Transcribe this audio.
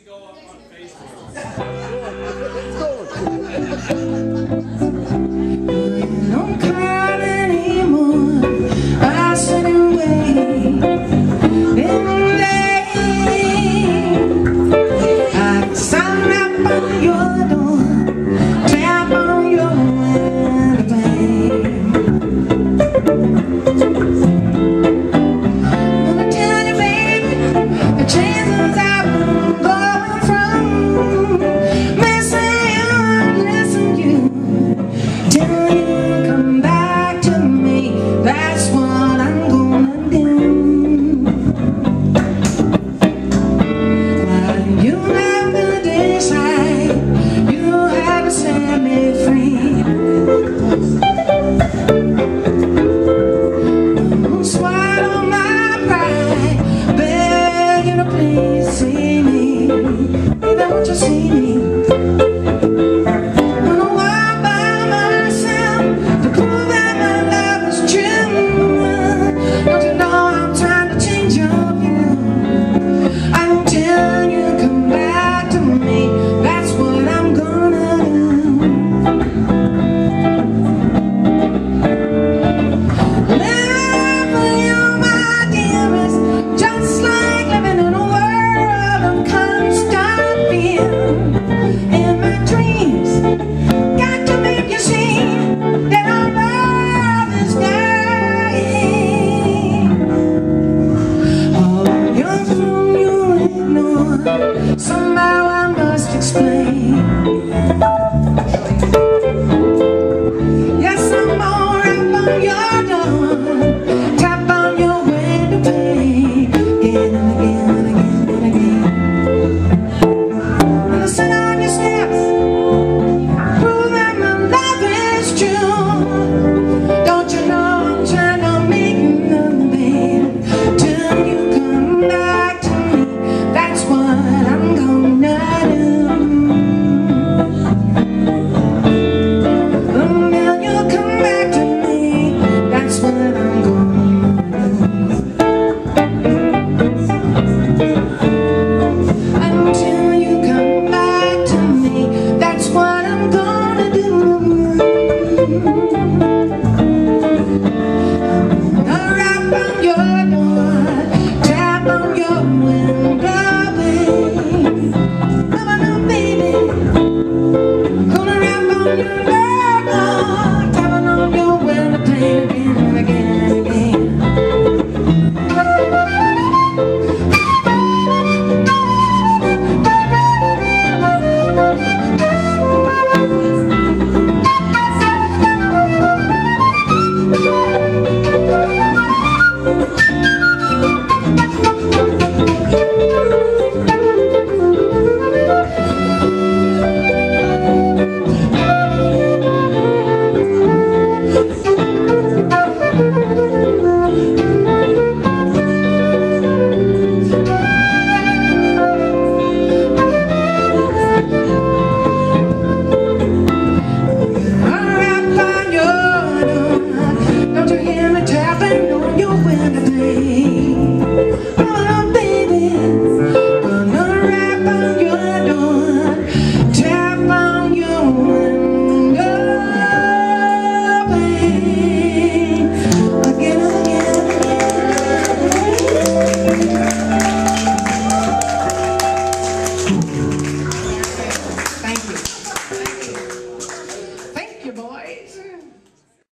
go up on Facebook. Don't cry anymore. I sit and wait. I sign up on your door, tap on your window. Gonna tell you, baby, the chances I've been going from missing you, missing you, till you come back to me. That's what I'm gonna do. But you have to decide. You have to set me free. Swallow my pride, beg you to please see me. Don't you see me?